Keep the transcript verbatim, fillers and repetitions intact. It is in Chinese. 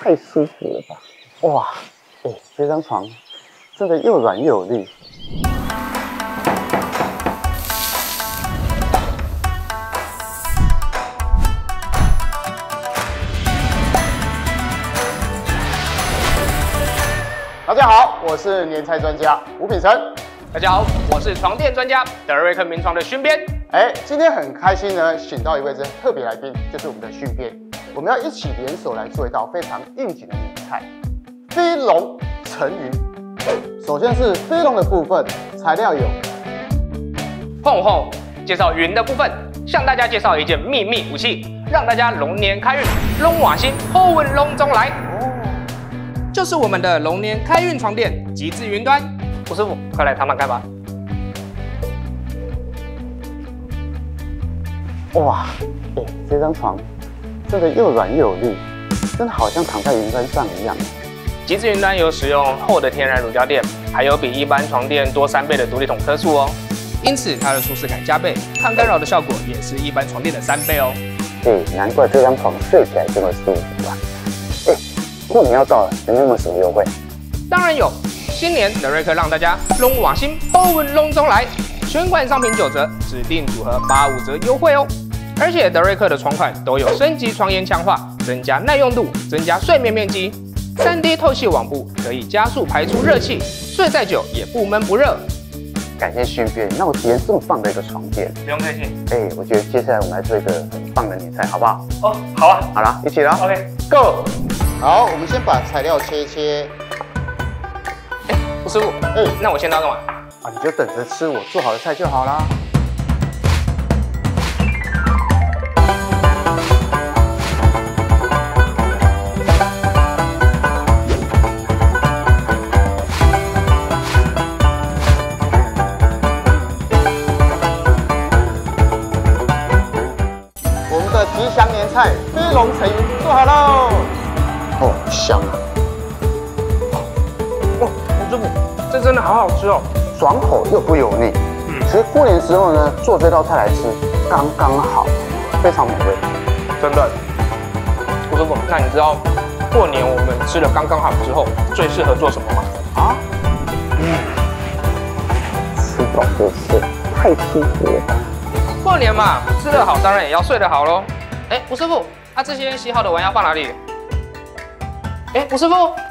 太舒服了吧！哇，哎、欸，这张床真的又软又有力。大家好，我是年菜专家吴品成。 大家好，我是床垫专家德瑞克名床的勋编。 哎，今天很开心呢，请到一位这特别来宾，就是我们的勋编。我们要一起联手来做一道非常应景的年菜——飞龙成云。首先是飞龙的部分，材料有。 碰碰，介绍云的部分，向大家介绍一件秘密武器，让大家龙年开运，龙瓦星，后运龙中来。哦，就是我们的龙年开运床垫，极致云端。吴师傅，快来躺躺看吧。 哇，哎、欸，这张床真的又软又有力，真的好像躺在云端上一样。 极致云端有使用厚的天然乳胶垫，还有比一般床垫多三倍的独立筒颗数哦，因此它的舒适感加倍，抗干扰的效果也是一般床垫的三倍哦。 哎、欸，难怪这张床睡起来这么舒服啊！哎、欸，过年要到了，有没有什么优惠？ 当然有，新年德瑞克让大家龙瓦星，后运龙中来，全款商品九折，指定组合八五折优惠哦。而且德瑞克的床款都有升级床沿强化，增加耐用度，增加睡眠面积。三 D 透气网布可以加速排出热气，睡再久也不闷不热。 感谢勋编，让我体验这么棒的一个床垫。 不用客气。 哎、欸，我觉得接下来我们来做一个很棒的年菜，好不好？ 哦，好啊。 好了，一起了。 OK， Go。好，我们先把材料切一切。 哎、欸，吴师傅，哎、欸，那我先到干嘛？ 啊，你就等着吃我做好的菜就好啦。吉祥年菜飞龙成云做好喽！哦，香啊！ 哦，吴师傅，这真的好好吃哦， 爽口又不油腻。嗯，其实过年时候呢，做这道菜来吃刚刚好，非常美味。 真的，吴师傅，那你知道过年我们吃了刚刚好之后，最适合做什么吗？ 啊？嗯，吃饱就睡，太舒服了吧？ 过年嘛，吃得好，当然也要睡得好喽。哎，吴师傅，那、啊、这些洗好的碗要放哪里？哎，吴师傅，